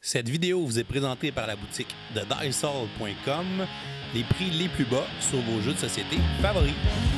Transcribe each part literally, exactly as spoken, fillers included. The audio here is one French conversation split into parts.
Cette vidéo vous est présentée par la boutique de Dysol point com, les prix les plus bas sur vos jeux de société favoris.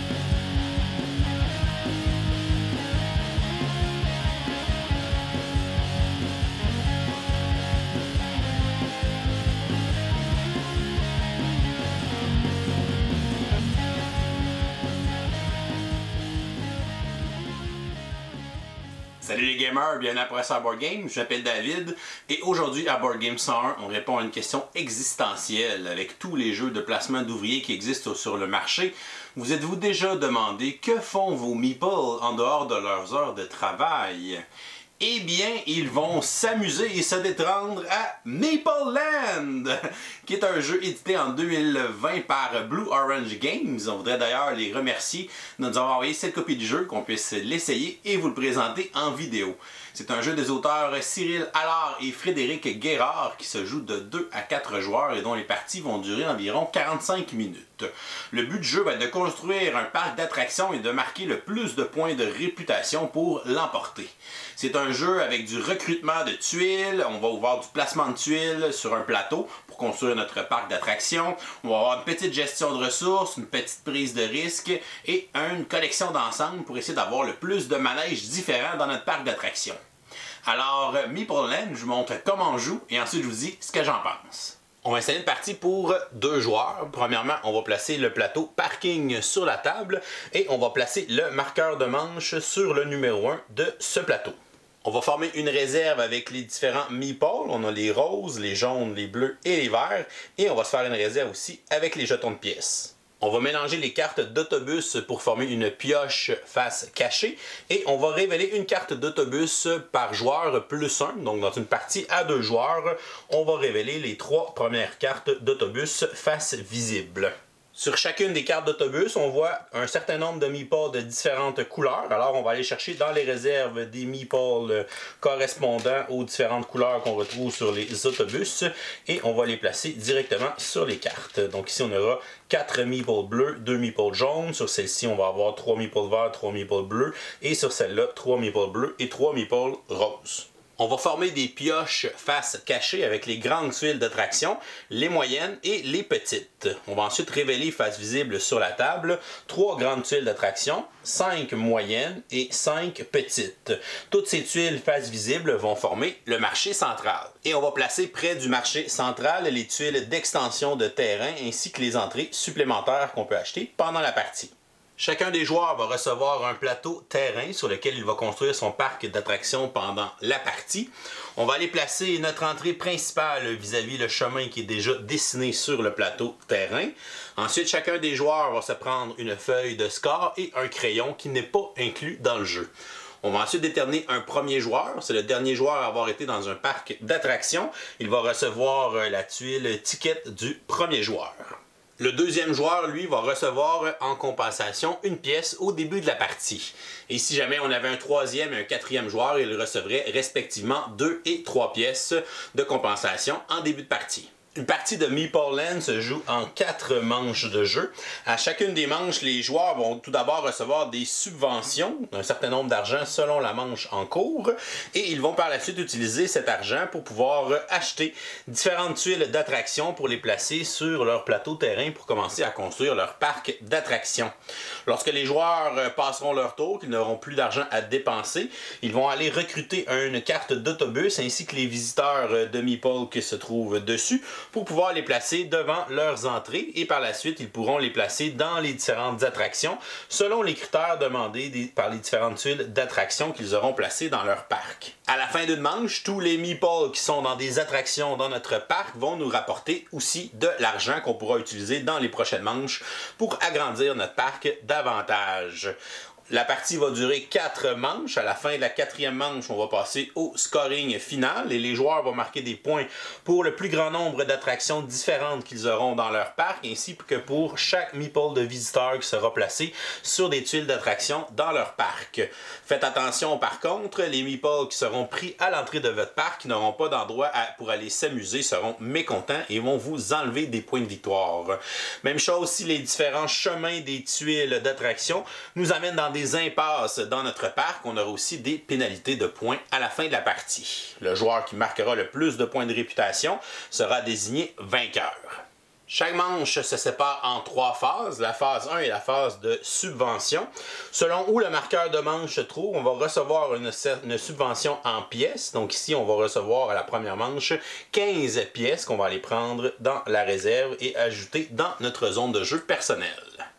Salut les gamers, bienvenue à Presse à Board Game, je m'appelle David et aujourd'hui à Board Game cent un, on répond à une question existentielle avec tous les jeux de placement d'ouvriers qui existent sur le marché. Vous êtes-vous déjà demandé que font vos meeples en dehors de leurs heures de travail? Eh bien, ils vont s'amuser et se détendre à Meeple Land, qui est un jeu édité en deux mille vingt par Blue Orange Games. On voudrait d'ailleurs les remercier de nous avoir envoyé cette copie du jeu, qu'on puisse l'essayer et vous le présenter en vidéo. C'est un jeu des auteurs Cyril Allard et Frédéric Guérard qui se joue de deux à quatre joueurs et dont les parties vont durer environ quarante-cinq minutes. Le but du jeu va être de construire un parc d'attractions et de marquer le plus de points de réputation pour l'emporter. C'est un jeu avec du recrutement de tuiles, on va avoir du placement de tuiles sur un plateau pour construire notre parc d'attractions, on va avoir une petite gestion de ressources, une petite prise de risque et une collection d'ensemble pour essayer d'avoir le plus de manèges différents dans notre parc d'attractions. Alors, Meeple Land, je vous montre comment on joue et ensuite je vous dis ce que j'en pense. On va installer une partie pour deux joueurs. Premièrement, on va placer le plateau parking sur la table et on va placer le marqueur de manche sur le numéro un de ce plateau. On va former une réserve avec les différents meeples. On a les roses, les jaunes, les bleus et les verts. Et on va se faire une réserve aussi avec les jetons de pièces. On va mélanger les cartes d'autobus pour former une pioche face cachée. Et on va révéler une carte d'autobus par joueur plus un. Donc dans une partie à deux joueurs, on va révéler les trois premières cartes d'autobus face visible. Sur chacune des cartes d'autobus, on voit un certain nombre de meeples de différentes couleurs. Alors, on va aller chercher dans les réserves des meeples correspondant aux différentes couleurs qu'on retrouve sur les autobus et on va les placer directement sur les cartes. Donc ici, on aura quatre meeples bleus, deux meeples jaunes. Sur celle-ci, on va avoir trois meeples verts, trois meeples bleus. Et sur celle-là, trois meeples bleus et trois meeples roses. On va former des pioches face cachée avec les grandes tuiles d'attraction, les moyennes et les petites. On va ensuite révéler face visible sur la table trois grandes tuiles d'attraction, cinq moyennes et cinq petites. Toutes ces tuiles face visible vont former le marché central. Et on va placer près du marché central les tuiles d'extension de terrain ainsi que les entrées supplémentaires qu'on peut acheter pendant la partie. Chacun des joueurs va recevoir un plateau terrain sur lequel il va construire son parc d'attractions pendant la partie. On va aller placer notre entrée principale vis-à-vis le chemin qui est déjà dessiné sur le plateau terrain. Ensuite, chacun des joueurs va se prendre une feuille de score et un crayon qui n'est pas inclus dans le jeu. On va ensuite déterminer un premier joueur. C'est le dernier joueur à avoir été dans un parc d'attractions. Il va recevoir la tuile ticket du premier joueur. Le deuxième joueur, lui, va recevoir en compensation une pièce au début de la partie. Et si jamais on avait un troisième et un quatrième joueur, il recevrait respectivement deux et trois pièces de compensation en début de partie. Une partie de Meeple Land se joue en quatre manches de jeu. À chacune des manches, les joueurs vont tout d'abord recevoir des subventions, un certain nombre d'argent selon la manche en cours, et ils vont par la suite utiliser cet argent pour pouvoir acheter différentes tuiles d'attraction pour les placer sur leur plateau terrain pour commencer à construire leur parc d'attraction. Lorsque les joueurs passeront leur tour, qu'ils n'auront plus d'argent à dépenser, ils vont aller recruter une carte d'autobus ainsi que les visiteurs de Meeple qui se trouvent dessus, pour pouvoir les placer devant leurs entrées et par la suite, ils pourront les placer dans les différentes attractions selon les critères demandés des, par les différentes tuiles d'attraction qu'ils auront placées dans leur parc. À la fin d'une manche, tous les meeples qui sont dans des attractions dans notre parc vont nous rapporter aussi de l'argent qu'on pourra utiliser dans les prochaines manches pour agrandir notre parc davantage. La partie va durer quatre manches. À la fin de la quatrième manche, on va passer au scoring final et les joueurs vont marquer des points pour le plus grand nombre d'attractions différentes qu'ils auront dans leur parc ainsi que pour chaque meeple de visiteurs qui sera placé sur des tuiles d'attraction dans leur parc. Faites attention par contre, les meeples qui seront pris à l'entrée de votre parc qui n'auront pas d'endroit pour aller s'amuser seront mécontents et vont vous enlever des points de victoire. Même chose si les différents chemins des tuiles d'attraction nous amènent dans des des impasses dans notre parc, on aura aussi des pénalités de points à la fin de la partie. Le joueur qui marquera le plus de points de réputation sera désigné vainqueur. Chaque manche se sépare en trois phases. La phase un est la phase de subvention. Selon où le marqueur de manche se trouve, on va recevoir une, une subvention en pièces. Donc ici, on va recevoir à la première manche quinze pièces qu'on va aller prendre dans la réserve et ajouter dans notre zone de jeu personnelle.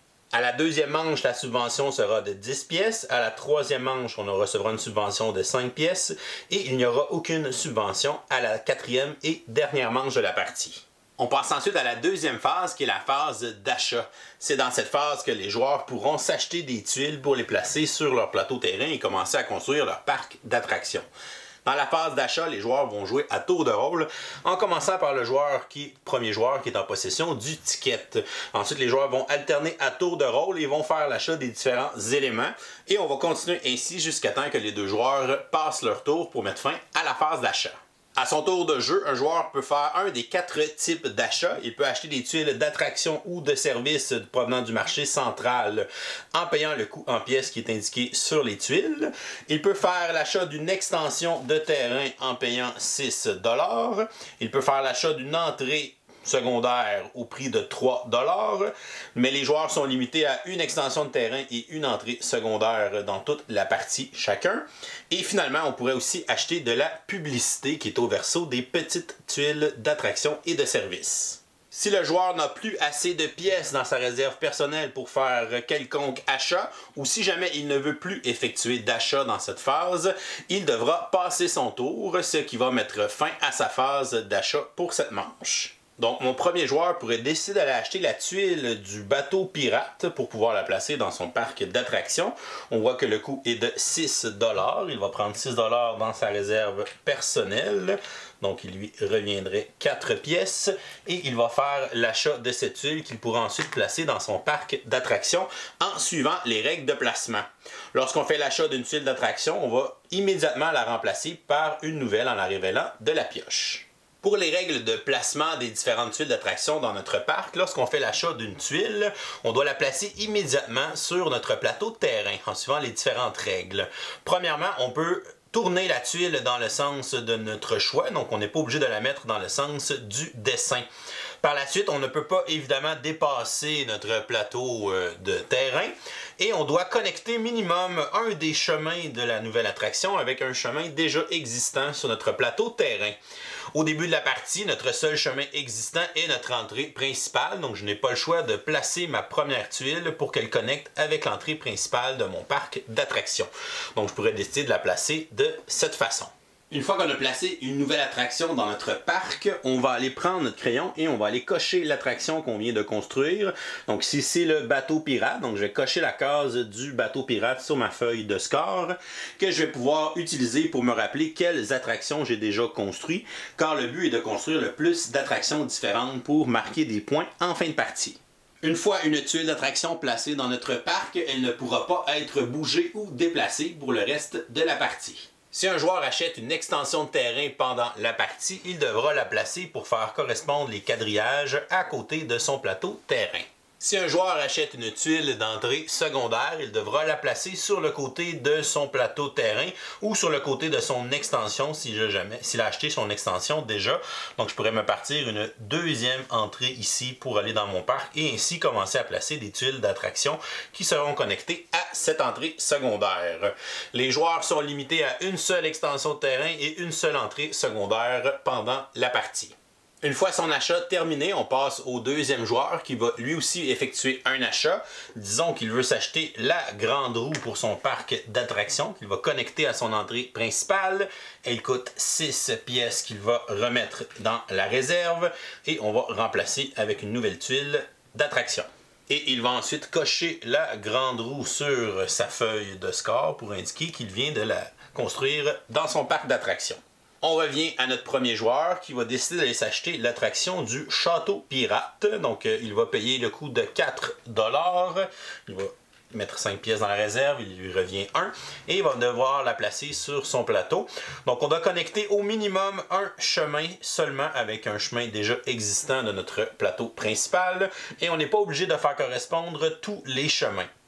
À la deuxième manche, la subvention sera de dix pièces. À la troisième manche, on recevra une subvention de cinq pièces. Et il n'y aura aucune subvention à la quatrième et dernière manche de la partie. On passe ensuite à la deuxième phase qui est la phase d'achat. C'est dans cette phase que les joueurs pourront s'acheter des tuiles pour les placer sur leur plateau terrain et commencer à construire leur parc d'attractions. Dans la phase d'achat, les joueurs vont jouer à tour de rôle, en commençant par le joueur qui, premier joueur qui est en possession du ticket. Ensuite, les joueurs vont alterner à tour de rôle et vont faire l'achat des différents éléments. Et on va continuer ainsi jusqu'à temps que les deux joueurs passent leur tour pour mettre fin à la phase d'achat. À son tour de jeu, un joueur peut faire un des quatre types d'achats. Il peut acheter des tuiles d'attraction ou de services provenant du marché central en payant le coût en pièces qui est indiqué sur les tuiles. Il peut faire l'achat d'une extension de terrain en payant six dollars. Il peut faire l'achat d'une entrée secondaire au prix de trois dollars, mais les joueurs sont limités à une extension de terrain et une entrée secondaire dans toute la partie chacun. Et finalement, on pourrait aussi acheter de la publicité qui est au verso des petites tuiles d'attraction et de service. Si le joueur n'a plus assez de pièces dans sa réserve personnelle pour faire quelconque achat, ou si jamais il ne veut plus effectuer d'achat dans cette phase, il devra passer son tour, ce qui va mettre fin à sa phase d'achat pour cette manche. Donc, mon premier joueur pourrait décider d'aller acheter la tuile du bateau pirate pour pouvoir la placer dans son parc d'attractions. On voit que le coût est de six dollars. Il va prendre six dollars dans sa réserve personnelle. Donc, il lui reviendrait quatre pièces. Et il va faire l'achat de cette tuile qu'il pourra ensuite placer dans son parc d'attractions en suivant les règles de placement. Lorsqu'on fait l'achat d'une tuile d'attraction, on va immédiatement la remplacer par une nouvelle en la révélant de la pioche. Pour les règles de placement des différentes tuiles d'attraction dans notre parc, lorsqu'on fait l'achat d'une tuile, on doit la placer immédiatement sur notre plateau de terrain en suivant les différentes règles. Premièrement, on peut tourner la tuile dans le sens de notre choix, donc on n'est pas obligé de la mettre dans le sens du dessin. Par la suite, on ne peut pas évidemment dépasser notre plateau de terrain et on doit connecter minimum un des chemins de la nouvelle attraction avec un chemin déjà existant sur notre plateau de terrain. Au début de la partie, notre seul chemin existant est notre entrée principale, donc je n'ai pas le choix de placer ma première tuile pour qu'elle connecte avec l'entrée principale de mon parc d'attraction. Donc je pourrais décider de la placer de cette façon. Une fois qu'on a placé une nouvelle attraction dans notre parc, on va aller prendre notre crayon et on va aller cocher l'attraction qu'on vient de construire. Donc ici, c'est le bateau pirate. Donc je vais cocher la case du bateau pirate sur ma feuille de score que je vais pouvoir utiliser pour me rappeler quelles attractions j'ai déjà construites, car le but est de construire le plus d'attractions différentes pour marquer des points en fin de partie. Une fois une tuile d'attraction placée dans notre parc, elle ne pourra pas être bougée ou déplacée pour le reste de la partie. Si un joueur achète une extension de terrain pendant la partie, il devra la placer pour faire correspondre les quadrillages à côté de son plateau de terrain. Si un joueur achète une tuile d'entrée secondaire, il devra la placer sur le côté de son plateau de terrain ou sur le côté de son extension si je jamais, s'il a acheté son extension déjà. Donc je pourrais me partir une deuxième entrée ici pour aller dans mon parc et ainsi commencer à placer des tuiles d'attraction qui seront connectées à cette entrée secondaire. Les joueurs sont limités à une seule extension de terrain et une seule entrée secondaire pendant la partie. Une fois son achat terminé, on passe au deuxième joueur qui va lui aussi effectuer un achat. Disons qu'il veut s'acheter la grande roue pour son parc d'attractions qu'il va connecter à son entrée principale. Elle coûte six pièces qu'il va remettre dans la réserve et on va remplacer avec une nouvelle tuile d'attraction. Et il va ensuite cocher la grande roue sur sa feuille de score pour indiquer qu'il vient de la construire dans son parc d'attractions. On revient à notre premier joueur qui va décider d'aller s'acheter l'attraction du château pirate. Donc euh, il va payer le coût de quatre dollars. Il va mettre cinq pièces dans la réserve, il lui revient un. Et il va devoir la placer sur son plateau. Donc on doit connecter au minimum un chemin seulement avec un chemin déjà existant de notre plateau principal. Et on n'est pas obligé de faire correspondre tous les chemins.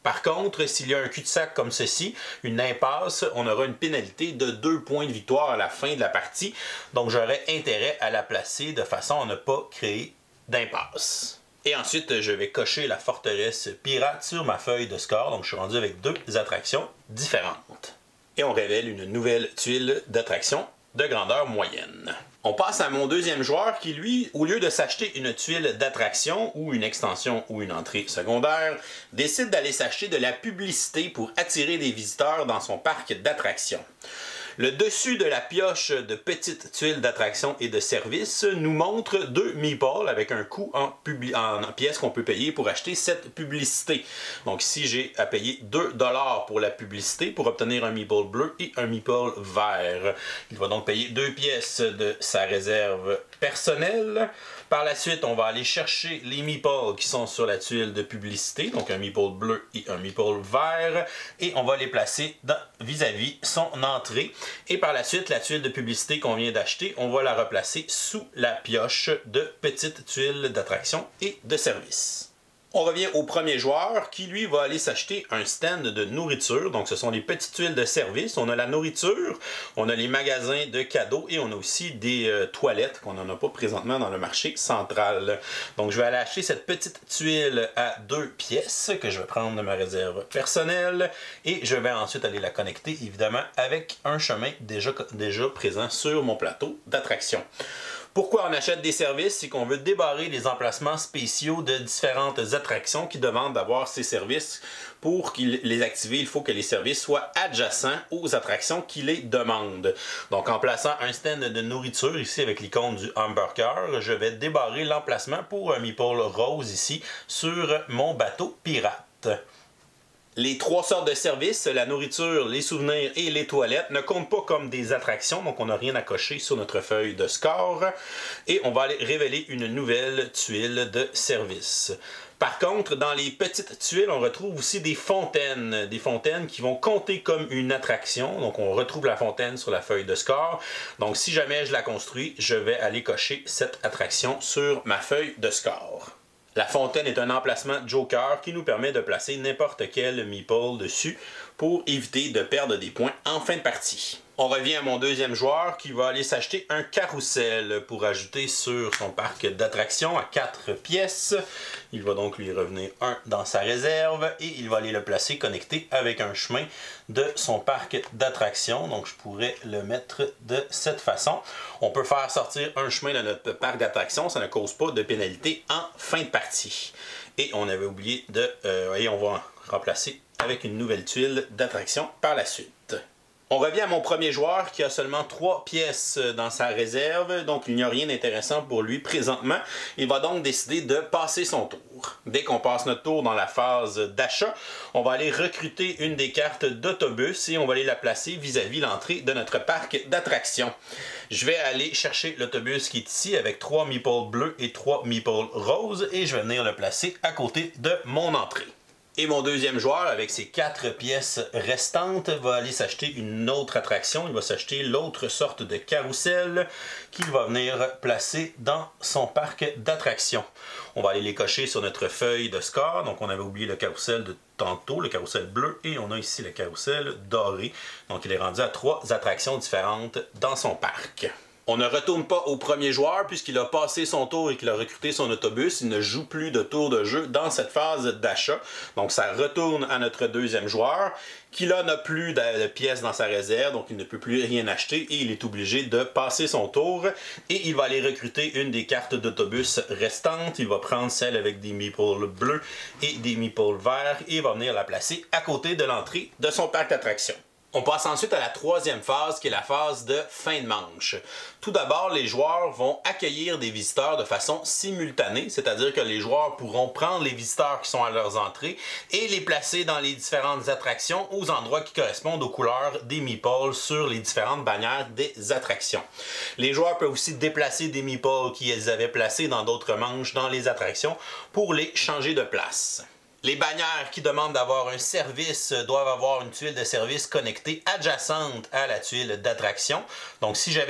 Par contre, s'il y a un cul-de-sac comme ceci, une impasse, on aura une pénalité de deux points de victoire à la fin de la partie. Donc j'aurais intérêt à la placer de façon à ne pas créer d'impasse. Et ensuite, je vais cocher la forteresse pirate sur ma feuille de score. Donc je suis rendu avec deux attractions différentes. Et on révèle une nouvelle tuile d'attraction de grandeur moyenne. On passe à mon deuxième joueur qui, lui, au lieu de s'acheter une tuile d'attraction ou une extension ou une entrée secondaire, décide d'aller s'acheter de la publicité pour attirer des visiteurs dans son parc d'attractions. Le dessus de la pioche de petites tuiles d'attraction et de service nous montre deux meeples avec un coût en, en pièces qu'on peut payer pour acheter cette publicité. Donc ici, j'ai à payer deux dollars pour la publicité pour obtenir un meeple bleu et un meeple vert. Il va donc payer deux pièces de sa réserve personnelle. Par la suite, on va aller chercher les meeples qui sont sur la tuile de publicité, donc un meeple bleu et un meeple vert, et on va les placer vis-à-vis son entrée. Et par la suite, la tuile de publicité qu'on vient d'acheter, on va la replacer sous la pioche de petites tuiles d'attraction et de service. On revient au premier joueur qui, lui, va aller s'acheter un stand de nourriture. Donc, ce sont les petites tuiles de service. On a la nourriture, on a les magasins de cadeaux et on a aussi des euh, toilettes qu'on n'en a pas présentement dans le marché central. Donc, je vais aller acheter cette petite tuile à deux pièces que je vais prendre de ma réserve personnelle et je vais ensuite aller la connecter, évidemment, avec un chemin déjà, déjà présent sur mon plateau d'attraction. Pourquoi on achète des services? C'est qu'on veut débarrer les emplacements spéciaux de différentes attractions qui demandent d'avoir ces services. Pour les activer, il faut que les services soient adjacents aux attractions qui les demandent. Donc en plaçant un stand de nourriture ici avec l'icône du hamburger, je vais débarrer l'emplacement pour un meeple rose ici sur mon bateau pirate. Les trois sortes de services, la nourriture, les souvenirs et les toilettes, ne comptent pas comme des attractions, donc on n'a rien à cocher sur notre feuille de score. Et on va aller révéler une nouvelle tuile de service. Par contre, dans les petites tuiles, on retrouve aussi des fontaines. Des fontaines qui vont compter comme une attraction. Donc on retrouve la fontaine sur la feuille de score. Donc si jamais je la construis, je vais aller cocher cette attraction sur ma feuille de score. La fontaine est un emplacement joker qui nous permet de placer n'importe quel meeple dessus pour éviter de perdre des points en fin de partie. On revient à mon deuxième joueur qui va aller s'acheter un carrousel pour ajouter sur son parc d'attractions à quatre pièces. Il va donc lui revenir un dans sa réserve et il va aller le placer connecté avec un chemin de son parc d'attractions. Donc je pourrais le mettre de cette façon. On peut faire sortir un chemin de notre parc d'attractions, ça ne cause pas de pénalité en fin de partie. Et on avait oublié de... Euh, et on va remplacer avec une nouvelle tuile d'attraction par la suite. On revient à mon premier joueur qui a seulement trois pièces dans sa réserve, donc il n'y a rien d'intéressant pour lui présentement. Il va donc décider de passer son tour. Dès qu'on passe notre tour dans la phase d'achat, on va aller recruter une des cartes d'autobus et on va aller la placer vis-à-vis l'entrée de notre parc d'attractions. Je vais aller chercher l'autobus qui est ici avec trois meeples bleus et trois meeples roses et je vais venir le placer à côté de mon entrée. Et mon deuxième joueur, avec ses quatre pièces restantes, va aller s'acheter une autre attraction. Il va s'acheter l'autre sorte de carrousel qu'il va venir placer dans son parc d'attractions. On va aller les cocher sur notre feuille de score. Donc on avait oublié le carrousel de tantôt, le carrousel bleu, et on a ici le carrousel doré. Donc il est rendu à trois attractions différentes dans son parc. On ne retourne pas au premier joueur puisqu'il a passé son tour et qu'il a recruté son autobus. Il ne joue plus de tour de jeu dans cette phase d'achat. Donc ça retourne à notre deuxième joueur qui là n'a plus de pièces dans sa réserve, donc il ne peut plus rien acheter et il est obligé de passer son tour. Et il va aller recruter une des cartes d'autobus restantes. Il va prendre celle avec des meeples bleus et des meeples verts et il va venir la placer à côté de l'entrée de son parc d'attractions. On passe ensuite à la troisième phase qui est la phase de fin de manche. Tout d'abord, les joueurs vont accueillir des visiteurs de façon simultanée, c'est-à-dire que les joueurs pourront prendre les visiteurs qui sont à leurs entrées et les placer dans les différentes attractions aux endroits qui correspondent aux couleurs des meeples sur les différentes bannières des attractions. Les joueurs peuvent aussi déplacer des meeples qu'ils avaient placés dans d'autres manches dans les attractions pour les changer de place. Les bannières qui demandent d'avoir un service doivent avoir une tuile de service connectée adjacente à la tuile d'attraction. Donc si j'avais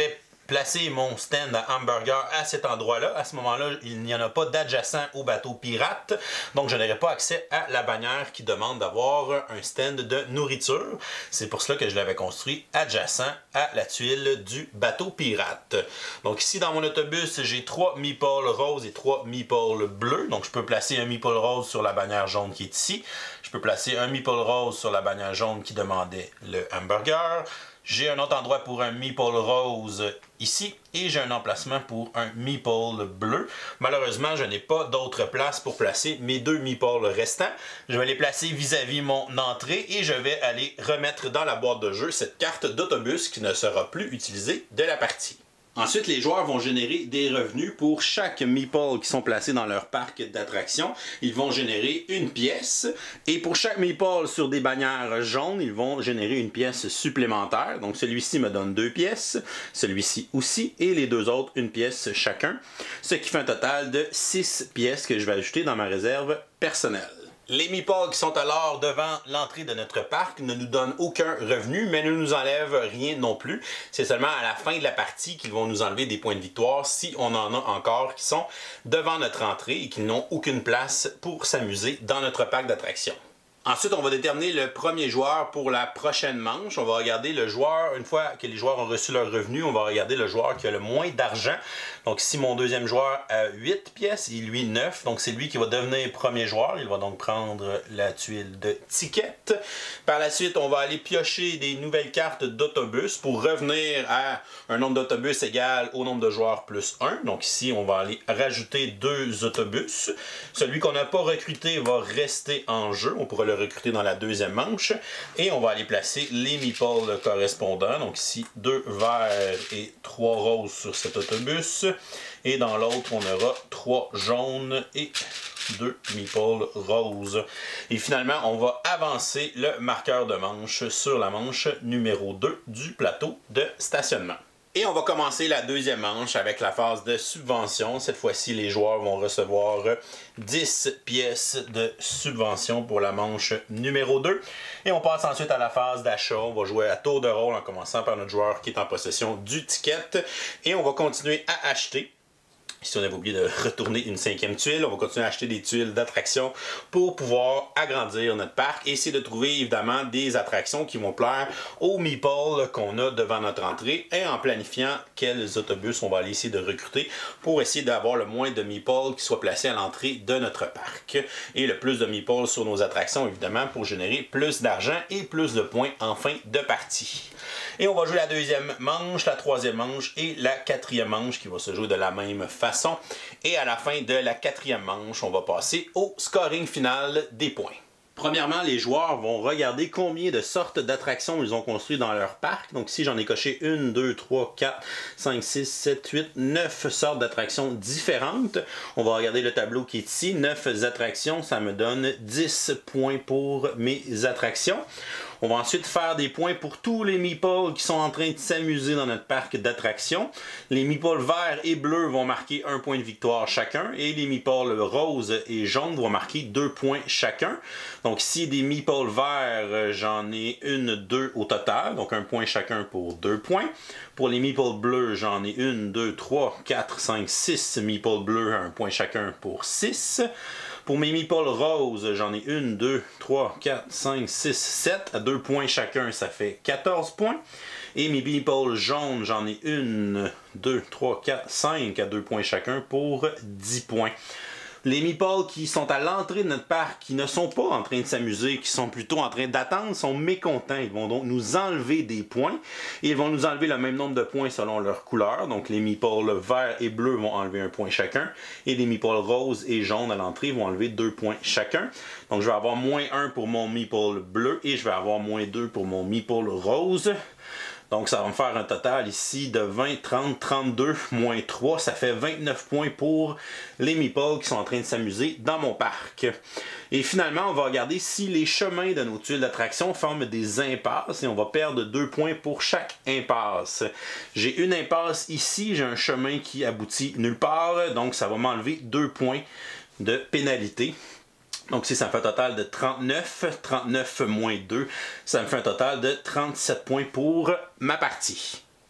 placer mon stand à hamburger à cet endroit-là. À ce moment-là, il n'y en a pas d'adjacent au bateau pirate, donc je n'aurai pas accès à la bannière qui demande d'avoir un stand de nourriture. C'est pour cela que je l'avais construit adjacent à la tuile du bateau pirate. Donc ici, dans mon autobus, j'ai trois meeples roses et trois meeples bleus. Donc je peux placer un meeple rose sur la bannière jaune qui est ici. Je peux placer un meeple rose sur la bannière jaune qui demandait le hamburger. J'ai un autre endroit pour un meeple rose ici et j'ai un emplacement pour un meeple bleu. Malheureusement, je n'ai pas d'autre place pour placer mes deux meeples restants. Je vais les placer vis-à-vis mon entrée et je vais aller remettre dans la boîte de jeu cette carte d'autobus qui ne sera plus utilisée de la partie. Ensuite, les joueurs vont générer des revenus pour chaque meeple qui sont placés dans leur parc d'attractions. Ils vont générer une pièce et pour chaque meeple sur des bannières jaunes, ils vont générer une pièce supplémentaire. Donc celui-ci me donne deux pièces, celui-ci aussi et les deux autres une pièce chacun. Ce qui fait un total de six pièces que je vais ajouter dans ma réserve personnelle. Les meeples qui sont alors devant l'entrée de notre parc ne nous donnent aucun revenu, mais ne nous enlèvent rien non plus. C'est seulement à la fin de la partie qu'ils vont nous enlever des points de victoire si on en a encore qui sont devant notre entrée et qui n'ont aucune place pour s'amuser dans notre parc d'attractions. Ensuite, on va déterminer le premier joueur pour la prochaine manche. On va regarder le joueur, une fois que les joueurs ont reçu leur revenu, on va regarder le joueur qui a le moins d'argent. Donc ici, mon deuxième joueur a huit pièces et lui neuf. Donc c'est lui qui va devenir premier joueur. Il va donc prendre la tuile de ticket. Par la suite, on va aller piocher des nouvelles cartes d'autobus pour revenir à un nombre d'autobus égal au nombre de joueurs plus un. Donc ici, on va aller rajouter deux autobus. Celui qu'on n'a pas recruté va rester en jeu. On pourra le recruter dans la deuxième manche. Et on va aller placer les meeples correspondants. Donc ici, deux verts et trois roses sur cet autobus. Et dans l'autre, on aura trois jaunes et deux meeples roses. Et finalement, on va avancer le marqueur de manche sur la manche numéro deux du plateau de stationnement. Et on va commencer la deuxième manche avec la phase de subvention. Cette fois-ci, les joueurs vont recevoir dix pièces de subvention pour la manche numéro deux. Et on passe ensuite à la phase d'achat. On va jouer à tour de rôle en commençant par notre joueur qui est en possession du ticket. Et on va continuer à acheter. Si on avait oublié de retourner une cinquième tuile, on va continuer à acheter des tuiles d'attractions pour pouvoir agrandir notre parc et essayer de trouver évidemment des attractions qui vont plaire aux meeples qu'on a devant notre entrée et en planifiant quels autobus on va aller essayer de recruter pour essayer d'avoir le moins de meeples qui soient placés à l'entrée de notre parc. Et le plus de meeples sur nos attractions évidemment pour générer plus d'argent et plus de points en fin de partie. Et on va jouer la deuxième manche, la troisième manche et la quatrième manche qui va se jouer de la même façon. Et à la fin de la quatrième manche, on va passer au scoring final des points. Premièrement, les joueurs vont regarder combien de sortes d'attractions ils ont construit dans leur parc. Donc ici, j'en ai coché une, deux, trois, quatre, cinq, six, sept, huit, neuf sortes d'attractions différentes. On va regarder le tableau qui est ici. neuf attractions, ça me donne dix points pour mes attractions. On va ensuite faire des points pour tous les meeples qui sont en train de s'amuser dans notre parc d'attractions. Les meeples verts et bleus vont marquer un point de victoire chacun et les meeples roses et jaunes vont marquer deux points chacun. Donc ici, des meeples verts, j'en ai une, deux au total, donc un point chacun pour deux points. Pour les meeples bleus, j'en ai une, deux, trois, quatre, cinq, six meeples bleus, un point chacun pour six. Pour mes meeples roses, j'en ai une, deux, trois, quatre, cinq, six, sept. À deux points chacun, ça fait quatorze points. Et mes meeples jaunes, j'en ai une, deux, trois, quatre, cinq à deux points chacun pour dix points. Les meeples qui sont à l'entrée de notre parc, qui ne sont pas en train de s'amuser, qui sont plutôt en train d'attendre, sont mécontents. Ils vont donc nous enlever des points. Et ils vont nous enlever le même nombre de points selon leur couleur. Donc les meeples verts et bleus vont enlever un point chacun. Et les meeples roses et jaunes à l'entrée vont enlever deux points chacun. Donc je vais avoir moins un pour mon meeple bleu et je vais avoir moins deux pour mon meeple rose. Donc ça va me faire un total ici de vingt, trente, trente-deux, moins trois. Ça fait vingt-neuf points pour les meeples qui sont en train de s'amuser dans mon parc. Et finalement, on va regarder si les chemins de nos tuiles d'attraction forment des impasses. Et on va perdre deux points pour chaque impasse. J'ai une impasse ici, j'ai un chemin qui aboutit nulle part. Donc ça va m'enlever deux points de pénalité. Donc ici, ça me fait un total de trente-neuf. trente-neuf moins deux, ça me fait un total de trente-sept points pour ma partie.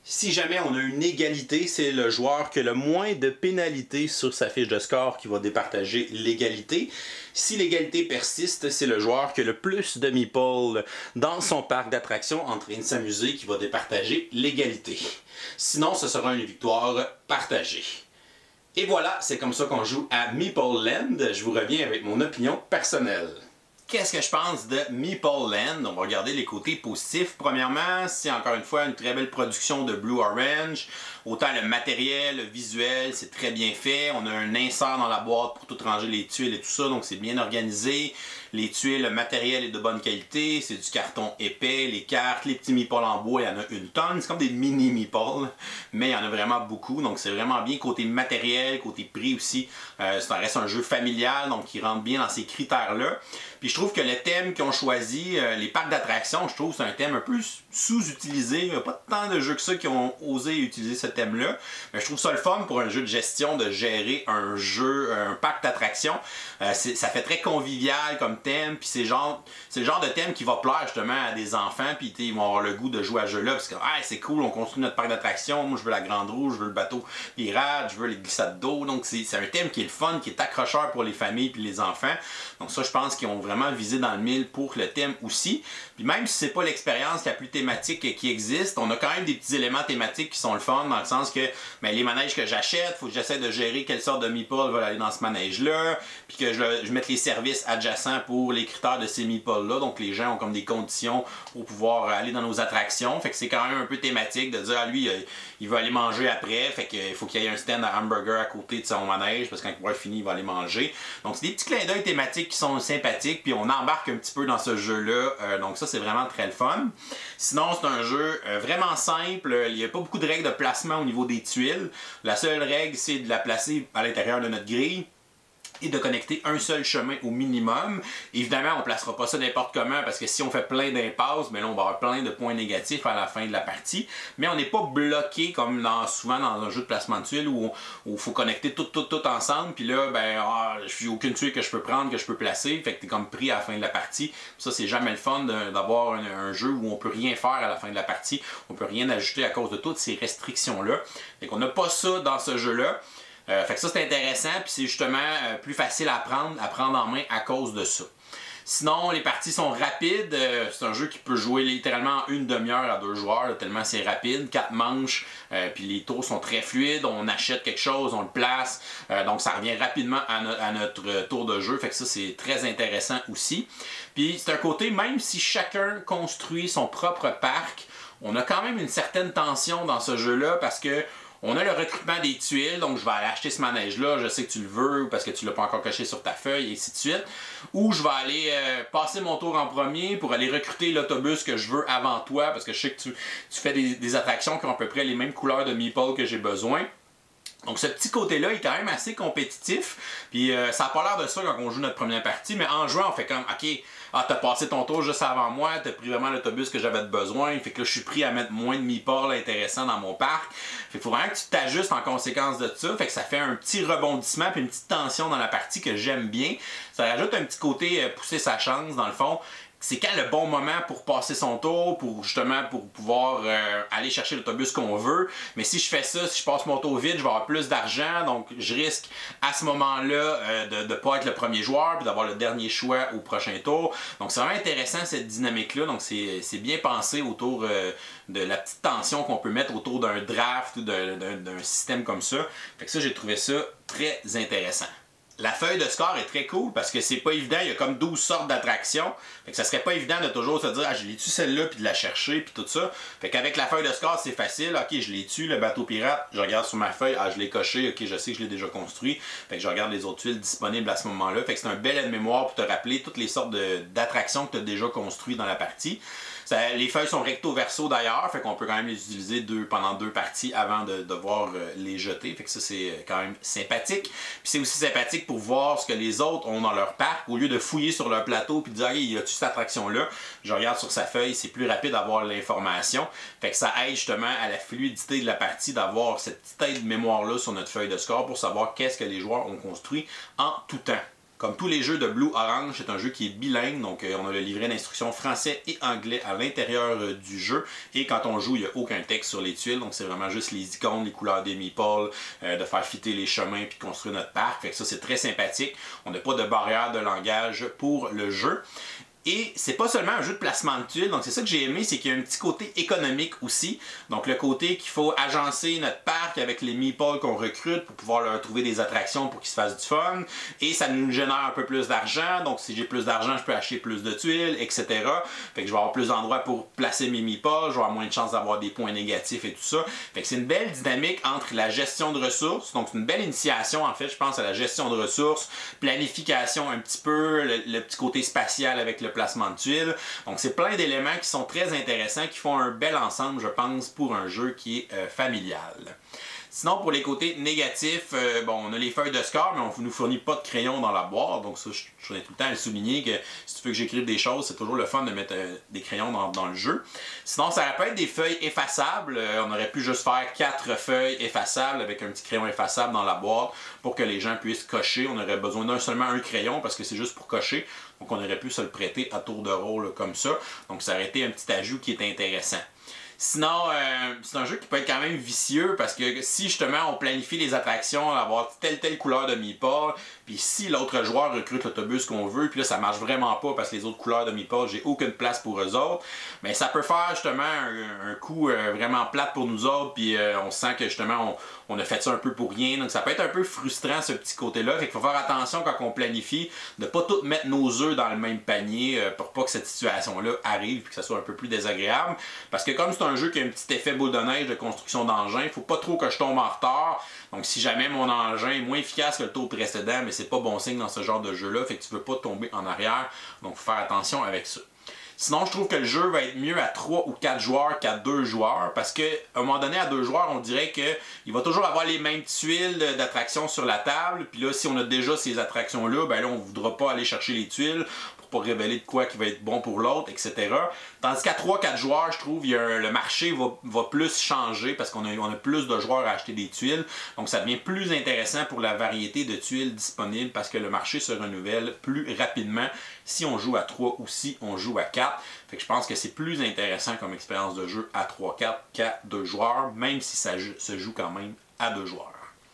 Si jamais on a une égalité, c'est le joueur qui a le moins de pénalités sur sa fiche de score qui va départager l'égalité. Si l'égalité persiste, c'est le joueur qui a le plus de meeples dans son parc d'attractions en train de s'amuser qui va départager l'égalité. Sinon, ce sera une victoire partagée. Et voilà, c'est comme ça qu'on joue à Meeple Land. Je vous reviens avec mon opinion personnelle. Qu'est-ce que je pense de Meeple Land? On va regarder les côtés positifs. Premièrement, c'est encore une fois une très belle production de Blue Orange. Autant le matériel, le visuel, c'est très bien fait. On a un insert dans la boîte pour tout ranger les tuiles et tout ça, donc c'est bien organisé. Les tuiles, le matériel est de bonne qualité, c'est du carton épais, les cartes, les petits meeples en bois, il y en a une tonne. C'est comme des mini meeples, mais il y en a vraiment beaucoup, donc c'est vraiment bien. Côté matériel, côté prix aussi, euh, ça reste un jeu familial, donc il rentre bien dans ces critères-là. Puis je trouve que le thème qu'ils ont choisi, euh, les parcs d'attractions, je trouve que c'est un thème un peu sous-utilisé. Il n'y a pas tant de jeux que ça qui ont osé utiliser ce thème-là. Mais je trouve ça le fun pour un jeu de gestion de gérer un jeu, un parc d'attractions. Euh, ça fait très convivial comme thème, puis c'est genre, c'est le genre de thème qui va plaire justement à des enfants, puis ils vont avoir le goût de jouer à ce jeu-là, parce que hey, c'est cool, on construit notre parc d'attractions, moi je veux la grande roue, je veux le bateau pirate, je veux les glissades d'eau, donc c'est un thème qui est le fun, qui est accrocheur pour les familles puis les enfants. Donc ça, je pense qu'ils ont vraiment visé dans le mille pour le thème aussi. Puis même si c'est pas l'expérience la plus thématique qui existe, on a quand même des petits éléments thématiques qui sont le fun, dans le sens que ben, les manèges que j'achète, faut que j'essaie de gérer quelle sorte de meeple va aller dans ce manège-là, puis que je, je mette les services adjacents pour les critères de ces meeples-là. Donc les gens ont comme des conditions pour pouvoir aller dans nos attractions. Fait que c'est quand même un peu thématique de dire, ah lui, il veut aller manger après, fait qu'il faut qu'il y ait un stand à hamburger à côté de son manège, parce que quand il va être fini, il va aller manger. Donc c'est des petits clins d'œil thématiques qui sont sympathiques, puis on embarque un petit peu dans ce jeu-là. Euh, donc ça, c'est vraiment très le fun. Sinon, c'est un jeu euh, vraiment simple. Il n'y a pas beaucoup de règles de placement au niveau des tuiles. La seule règle, c'est de la placer à l'intérieur de notre grille et de connecter un seul chemin au minimum. Évidemment, on ne placera pas ça n'importe comment, parce que si on fait plein d'impasses, ben là, on va avoir plein de points négatifs à la fin de la partie. Mais on n'est pas bloqué comme dans, souvent dans un jeu de placement de tuiles où il faut connecter tout, tout, tout ensemble. Puis là, ben, ah, je n'ai aucune tuile que je peux prendre, que je peux placer. Fait que tu es comme pris à la fin de la partie. Ça, c'est jamais le fun d'avoir un, un jeu où on peut rien faire à la fin de la partie. On peut rien ajouter à cause de toutes ces restrictions-là. Fait qu'on n'a pas ça dans ce jeu-là. Euh, fait que ça, c'est intéressant, puis c'est justement euh, plus facile à prendre, à prendre en main à cause de ça. Sinon, les parties sont rapides. Euh, c'est un jeu qui peut jouer littéralement en une demi-heure à deux joueurs, là, tellement c'est rapide. Quatre manches, euh, puis les tours sont très fluides. On achète quelque chose, on le place. Euh, donc, ça revient rapidement à, no à notre tour de jeu. Fait que ça, c'est très intéressant aussi. Puis, c'est un côté, même si chacun construit son propre parc, on a quand même une certaine tension dans ce jeu-là, parce que on a le recrutement des tuiles, donc je vais aller acheter ce manège-là, je sais que tu le veux parce que tu ne l'as pas encore coché sur ta feuille, et ainsi de suite. Ou je vais aller euh, passer mon tour en premier pour aller recruter l'autobus que je veux avant toi, parce que je sais que tu, tu fais des, des attractions qui ont à peu près les mêmes couleurs de meeple que j'ai besoin. Donc ce petit côté-là est quand même assez compétitif, puis euh, ça n'a pas l'air de ça quand on joue notre première partie, mais en jouant on fait comme, ok, ah, t'as passé ton tour juste avant moi, t'as pris vraiment l'autobus que j'avais besoin, fait que là je suis pris à mettre moins de meeples intéressants dans mon parc, fait qu'il faut vraiment que tu t'ajustes en conséquence de ça, fait que ça fait un petit rebondissement puis une petite tension dans la partie que j'aime bien, ça rajoute un petit côté euh, pousser sa chance dans le fond. C'est quand le bon moment pour passer son tour, pour justement pour pouvoir euh, aller chercher l'autobus qu'on veut. Mais si je fais ça, si je passe mon tour vite, je vais avoir plus d'argent, donc je risque à ce moment-là euh, de ne pas être le premier joueur, puis d'avoir le dernier choix au prochain tour. Donc c'est vraiment intéressant cette dynamique-là, donc c'est bien pensé autour euh, de la petite tension qu'on peut mettre autour d'un draft ou d'un système comme ça. Fait que ça, j'ai trouvé ça très intéressant. La feuille de score est très cool parce que c'est pas évident, il y a comme douze sortes d'attractions. Fait que ça serait pas évident de toujours se dire, ah, je l'ai-tu celle-là, puis de la chercher, puis tout ça. Fait qu'avec la feuille de score, c'est facile. Ok, je l'ai-tu, le bateau pirate, je regarde sur ma feuille, ah, je l'ai coché, ok, je sais que je l'ai déjà construit. Fait que je regarde les autres tuiles disponibles à ce moment-là. Fait que c'est un bel aide-mémoire pour te rappeler toutes les sortes d'attractions que tu as déjà construites dans la partie. Ça, les feuilles sont recto-verso d'ailleurs, fait qu'on peut quand même les utiliser deux, pendant deux parties avant de devoir euh, les jeter. Fait que ça, c'est quand même sympathique. Puis c'est aussi sympathique pour voir ce que les autres ont dans leur parc. Au lieu de fouiller sur leur plateau puis de dire, hey, y a-tu cette attraction-là? Je regarde sur sa feuille, c'est plus rapide d'avoir l'information. Fait que ça aide justement à la fluidité de la partie d'avoir cette petite aide-mémoire-là sur notre feuille de score pour savoir qu'est-ce que les joueurs ont construit en tout temps. Comme tous les jeux de Blue Orange, c'est un jeu qui est bilingue, donc euh, on a le livret d'instructions français et anglais à l'intérieur euh, du jeu. Et quand on joue, il n'y a aucun texte sur les tuiles, donc c'est vraiment juste les icônes, les couleurs des meeples, euh, de faire fitter les chemins puis de construire notre parc. Fait que ça, c'est très sympathique. On n'a pas de barrière de langage pour le jeu. Et c'est pas seulement un jeu de placement de tuiles, donc c'est ça que j'ai aimé, c'est qu'il y a un petit côté économique aussi. Donc le côté qu'il faut agencer notre parc avec les meeples qu'on recrute pour pouvoir leur trouver des attractions pour qu'ils se fassent du fun. Et ça nous génère un peu plus d'argent, donc si j'ai plus d'argent, je peux acheter plus de tuiles, et cetera. Fait que je vais avoir plus d'endroits pour placer mes meeples, je vais avoir moins de chances d'avoir des points négatifs et tout ça. Fait que c'est une belle dynamique entre la gestion de ressources, donc c'est une belle initiation en fait, je pense, à la gestion de ressources, planification un petit peu, le, le petit côté spatial avec le placement de tuiles. Donc c'est plein d'éléments qui sont très intéressants, qui font un bel ensemble, je pense, pour un jeu qui est euh, familial. Sinon, pour les côtés négatifs, euh, bon, on a les feuilles de score, mais on ne nous fournit pas de crayons dans la boîte. Donc ça, je, je tenais tout le temps à le souligner que si tu veux que j'écrive des choses, c'est toujours le fun de mettre euh, des crayons dans, dans le jeu. Sinon, ça aurait pu être des feuilles effaçables. Euh, on aurait pu juste faire quatre feuilles effaçables avec un petit crayon effaçable dans la boîte pour que les gens puissent cocher. On aurait besoin d'un seulement un crayon parce que c'est juste pour cocher. Donc on aurait pu se le prêter à tour de rôle comme ça. Donc ça aurait été un petit ajout qui est intéressant. Sinon, euh, c'est un jeu qui peut être quand même vicieux parce que si justement on planifie les attractions, avoir telle telle couleur de meeple, puis si l'autre joueur recrute l'autobus qu'on veut, puis là ça marche vraiment pas parce que les autres couleurs de meeple, j'ai aucune place pour eux autres, mais ça peut faire justement un, un coup euh, vraiment plate pour nous autres, puis euh, on sent que justement on, on a fait ça un peu pour rien, donc ça peut être un peu frustrant ce petit côté-là, fait qu'il faut faire attention quand on planifie de pas tout mettre nos œufs dans le même panier euh, pour pas que cette situation-là arrive et que ça soit un peu plus désagréable, parce que comme c'est un jeu qui a un petit effet boule de neige de construction d'engin, il faut pas trop que je tombe en retard. Donc si jamais mon engin est moins efficace que le tour précédent, mais c'est pas bon signe dans ce genre de jeu-là, fait que tu veux pas tomber en arrière. Donc faut faire attention avec ça. Sinon, je trouve que le jeu va être mieux à trois ou quatre joueurs qu'à deux joueurs parce qu'à un moment donné, à deux joueurs, on dirait qu'il va toujours avoir les mêmes tuiles d'attraction sur la table. Puis là, si on a déjà ces attractions-là, ben là, on ne voudra pas aller chercher les tuiles pour pas révéler de quoi qui va être bon pour l'autre, et cetera. Tandis qu'à trois quatre joueurs, je trouve, il y a un, le marché va, va plus changer parce qu'on a, on a plus de joueurs à acheter des tuiles. Donc ça devient plus intéressant pour la variété de tuiles disponibles parce que le marché se renouvelle plus rapidement si on joue à trois ou si on joue à quatre. Fait que je pense que c'est plus intéressant comme expérience de jeu à trois quatre qu'à deux joueurs, même si ça se joue quand même à deux joueurs.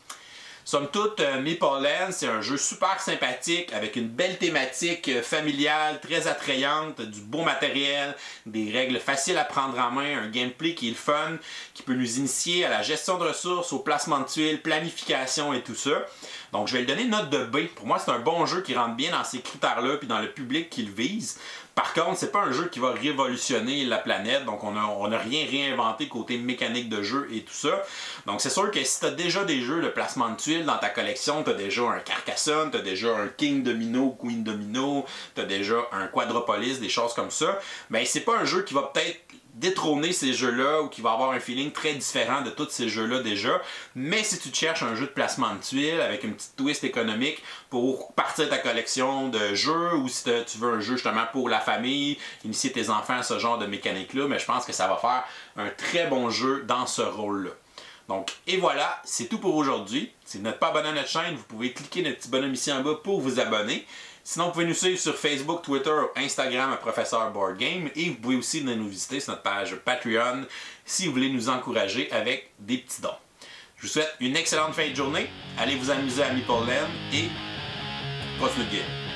Somme toute, euh, Meeple Land, c'est un jeu super sympathique avec une belle thématique euh, familiale, très attrayante, du beau matériel, des règles faciles à prendre en main, un gameplay qui est le fun, qui peut nous initier à la gestion de ressources, au placement de tuiles, planification et tout ça. Donc je vais lui donner une note de B. Pour moi, c'est un bon jeu qui rentre bien dans ces critères-là puis dans le public qu'il vise. Par contre, c'est pas un jeu qui va révolutionner la planète, donc on n'a on a rien réinventé côté mécanique de jeu et tout ça. Donc c'est sûr que si tu as déjà des jeux de placement de tuiles dans ta collection, tu as déjà un Carcassonne, tu as déjà un King Domino, Queen Domino, tu as déjà un Quadropolis, des choses comme ça, ben c'est pas un jeu qui va peut-être détrôner ces jeux-là ou qui va avoir un feeling très différent de tous ces jeux-là déjà. Mais si tu te cherches un jeu de placement de tuiles avec une petite twist économique pour partir ta collection de jeux ou si tu veux un jeu justement pour la famille, initier tes enfants à ce genre de mécanique-là, mais je pense que ça va faire un très bon jeu dans ce rôle-là. Donc, et voilà, c'est tout pour aujourd'hui. Si vous n'êtes pas abonné à notre chaîne, vous pouvez cliquer notre petit bonhomme ici en bas pour vous abonner. Sinon, vous pouvez nous suivre sur Facebook, Twitter, Instagram à Professeur Board Game et vous pouvez aussi venir nous visiter sur notre page Patreon si vous voulez nous encourager avec des petits dons. Je vous souhaite une excellente fin de journée. Allez vous amuser à Meeple Land et continuez de game.